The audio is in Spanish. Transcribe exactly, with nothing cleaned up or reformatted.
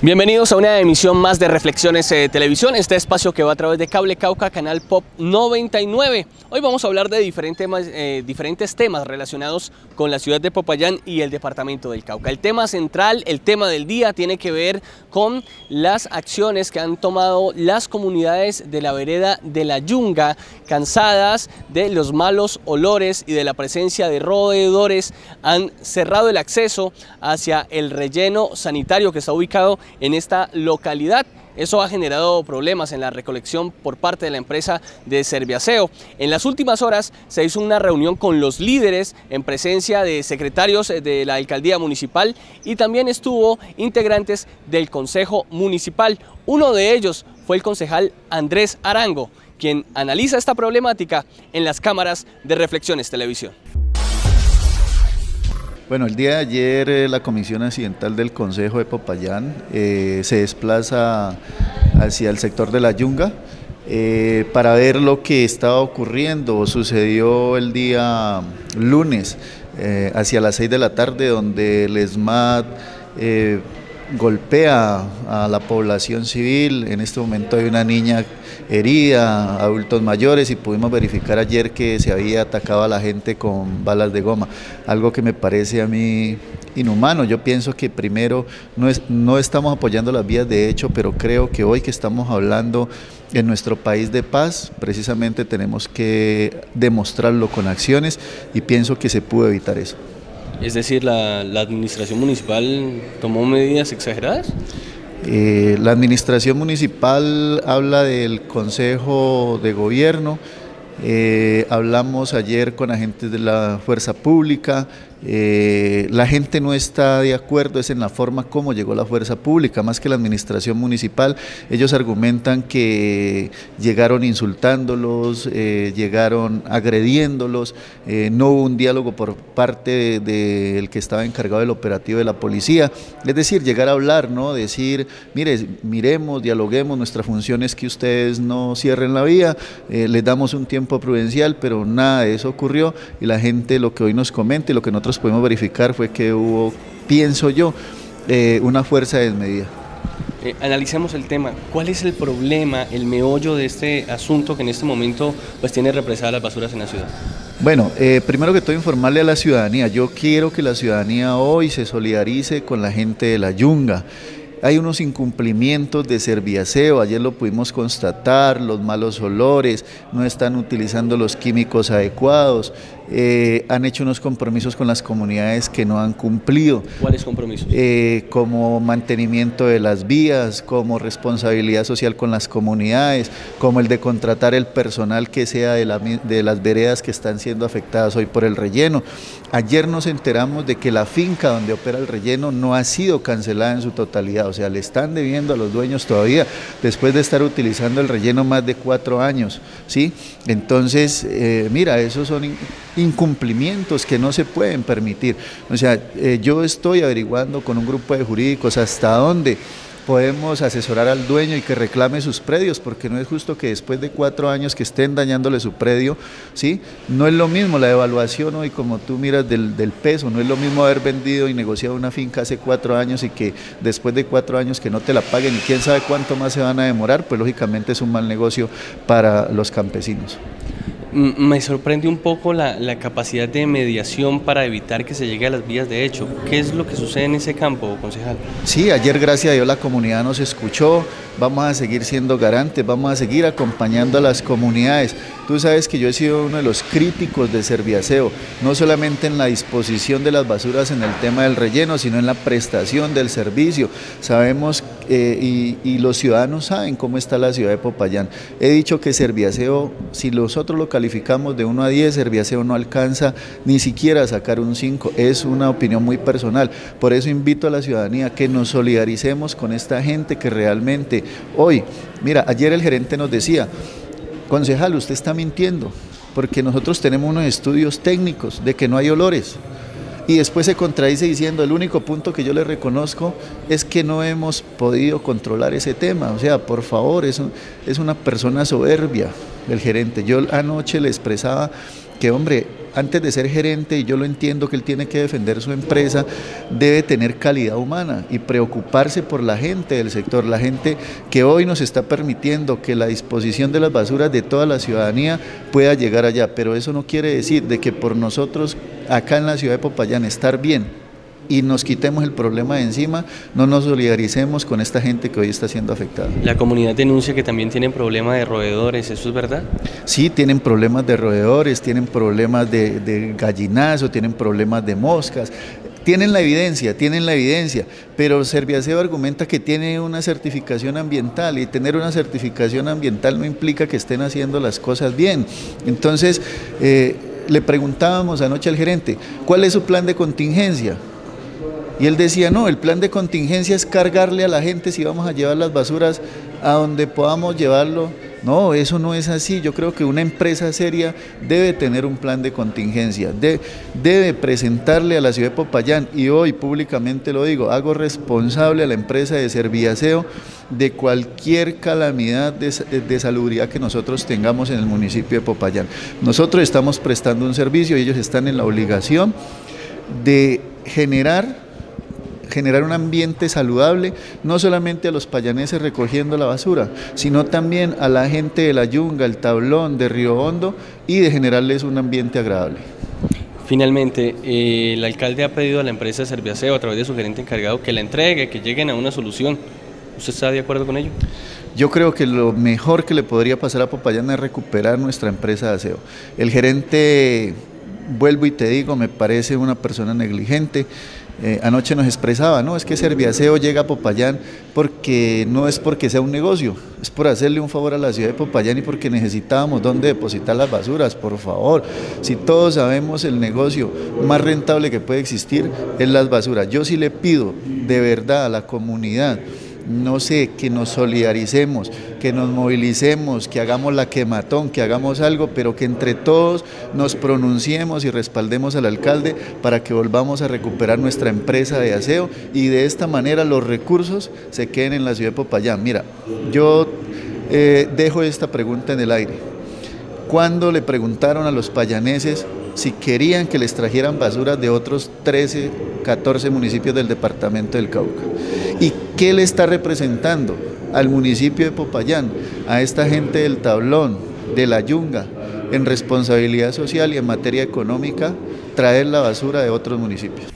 Bienvenidos a una emisión más de Reflexiones eh, Televisión, este espacio que va a través de Cable Cauca, Canal Pop noventa y nueve. Hoy vamos a hablar de diferentes, eh, diferentes temas relacionados con la ciudad de Popayán y el departamento del Cauca. El tema central, el tema del día, tiene que ver con las acciones que han tomado las comunidades de la vereda de La Yunga, cansadas de los malos olores y de la presencia de roedores. Han cerrado el acceso hacia el relleno sanitario que está ubicado en esta localidad. Eso ha generado problemas en la recolección por parte de la empresa de Serviaseo. En las últimas horas se hizo una reunión con los líderes en presencia de secretarios de la alcaldía municipal y también estuvo integrantes del consejo municipal. Uno de ellos fue el concejal Andrés Arango, quien analiza esta problemática en las cámaras de Reflexiones Televisión. Bueno, el día de ayer eh, la Comisión Accidental del Consejo de Popayán eh, se desplaza hacia el sector de La Yunga eh, para ver lo que estaba ocurriendo. Sucedió el día lunes eh, hacia las seis de la tarde, donde el ESMAD eh, golpea a la población civil. En este momento hay una niña herida, adultos mayores, y pudimos verificar ayer que se había atacado a la gente con balas de goma, algo que me parece a mí inhumano. Yo pienso que primero no, es, no estamos apoyando las vías de hecho, pero creo que hoy que estamos hablando en nuestro país de paz, precisamente tenemos que demostrarlo con acciones, y pienso que se pudo evitar eso. Es decir, ¿la, la administración municipal tomó medidas exageradas? Eh, la administración municipal habla del Consejo de Gobierno, eh, hablamos ayer con agentes de la Fuerza Pública. Eh, la gente no está de acuerdo es en la forma como llegó la fuerza pública, más que la administración municipal. Ellos argumentan que llegaron insultándolos, eh, llegaron agrediéndolos, eh, no hubo un diálogo por parte del de, de que estaba encargado del operativo de la policía. Es decir, llegar a hablar, ¿no? Decir, mire, miremos, dialoguemos, nuestra función es que ustedes no cierren la vía, eh, les damos un tiempo prudencial, pero nada de eso ocurrió, y la gente lo que hoy nos comenta y lo que nosotros podemos verificar fue que hubo, pienso yo, eh, una fuerza desmedida. Eh, analicemos el tema. ¿Cuál es el problema, el meollo de este asunto que en este momento pues tiene represadas las basuras en la ciudad? Bueno, eh, primero que todo informarle a la ciudadanía. Yo quiero que la ciudadanía hoy se solidarice con la gente de La Yunga. Hay unos incumplimientos de Serviaseo, ayer lo pudimos constatar, los malos olores, no están utilizando los químicos adecuados, eh, han hecho unos compromisos con las comunidades que no han cumplido. ¿Cuáles compromisos? Eh, como mantenimiento de las vías, como responsabilidad social con las comunidades, como el de contratar el personal que sea de, la, de las veredas que están siendo afectadas hoy por el relleno. Ayer nos enteramos de que la finca donde opera el relleno no ha sido cancelada en su totalidad, o sea, le están debiendo a los dueños todavía, después de estar utilizando el relleno más de cuatro años, ¿sí? Entonces, eh, mira, esos son incumplimientos que no se pueden permitir. O sea, eh, yo estoy averiguando con un grupo de jurídicos hasta dónde podemos asesorar al dueño y que reclame sus predios, porque no es justo que después de cuatro años que estén dañándole su predio, ¿sí? No es lo mismo la evaluación hoy, como tú miras, del, del peso, no es lo mismo haber vendido y negociado una finca hace cuatro años y que después de cuatro años que no te la paguen y quién sabe cuánto más se van a demorar, pues lógicamente es un mal negocio para los campesinos. Me sorprende un poco la, la capacidad de mediación para evitar que se llegue a las vías de hecho. ¿Qué es lo que sucede en ese campo, concejal? Sí, ayer gracias a Dios la comunidad nos escuchó, vamos a seguir siendo garantes, vamos a seguir acompañando a las comunidades. Tú sabes que yo he sido uno de los críticos de Serviaseo, no solamente en la disposición de las basuras en el tema del relleno, sino en la prestación del servicio. Sabemos eh, y, y los ciudadanos saben cómo está la ciudad de Popayán. He dicho que Serviaseo, si nosotros lo calificamos de uno a diez, Serviaseo no alcanza ni siquiera a sacar un cinco, es una opinión muy personal. Por eso invito a la ciudadanía que nos solidaricemos con esta gente que realmente hoy, mira, ayer el gerente nos decía, concejal, usted está mintiendo, porque nosotros tenemos unos estudios técnicos de que no hay olores. Y después se contradice diciendo, el único punto que yo le reconozco es que no hemos podido controlar ese tema. O sea, por favor, es, un, es una persona soberbia el gerente. Yo anoche le expresaba que, hombre, antes de ser gerente, y yo lo entiendo que él tiene que defender su empresa, debe tener calidad humana y preocuparse por la gente del sector, la gente que hoy nos está permitiendo que la disposición de las basuras de toda la ciudadanía pueda llegar allá, pero eso no quiere decir de que por nosotros acá en la ciudad de Popayán estar bien y nos quitemos el problema de encima, no nos solidaricemos con esta gente que hoy está siendo afectada. La comunidad denuncia que también tienen problemas de roedores, ¿eso es verdad? Sí, tienen problemas de roedores, tienen problemas de, de gallinazo, tienen problemas de moscas. Tienen la evidencia, tienen la evidencia, pero Serviaseo argumenta que tiene una certificación ambiental, y tener una certificación ambiental no implica que estén haciendo las cosas bien. Entonces, eh, le preguntábamos anoche al gerente, ¿cuál es su plan de contingencia? Y él decía, no, el plan de contingencia es cargarle a la gente si vamos a llevar las basuras a donde podamos llevarlo. No, eso no es así. Yo creo que una empresa seria debe tener un plan de contingencia, de, debe presentarle a la ciudad de Popayán, y hoy públicamente lo digo, hago responsable a la empresa de Serviaseo de cualquier calamidad de, de salubridad que nosotros tengamos en el municipio de Popayán. Nosotros estamos prestando un servicio y ellos están en la obligación de generar generar un ambiente saludable, no solamente a los payaneses recogiendo la basura, sino también a la gente de La Yunga, El Tablón, de Río Hondo, y de generarles un ambiente agradable. Finalmente, eh, el alcalde ha pedido a la empresa Serviaseo, a través de su gerente encargado, que la entregue, que lleguen a una solución. ¿Usted está de acuerdo con ello? Yo creo que lo mejor que le podría pasar a Popayán es recuperar nuestra empresa de aseo. El gerente, vuelvo y te digo, me parece una persona negligente. Eh, anoche nos expresaba, no, es que Serviaseo llega a Popayán porque no es porque sea un negocio, es por hacerle un favor a la ciudad de Popayán y porque necesitábamos dónde depositar las basuras. Por favor, si todos sabemos el negocio más rentable que puede existir es las basuras. Yo sí le pido de verdad a la comunidad, no sé, que nos solidaricemos, que nos movilicemos, que hagamos la quematón, que hagamos algo, pero que entre todos nos pronunciemos y respaldemos al alcalde para que volvamos a recuperar nuestra empresa de aseo, y de esta manera los recursos se queden en la ciudad de Popayán. Mira, yo eh, dejo esta pregunta en el aire. Cuando le preguntaron a los payaneses si querían que les trajeran basuras de otros trece, catorce municipios del departamento del Cauca, ¿y qué le está representando al municipio de Popayán, a esta gente del Tablón, de La Yunga, en responsabilidad social y en materia económica, traer la basura de otros municipios?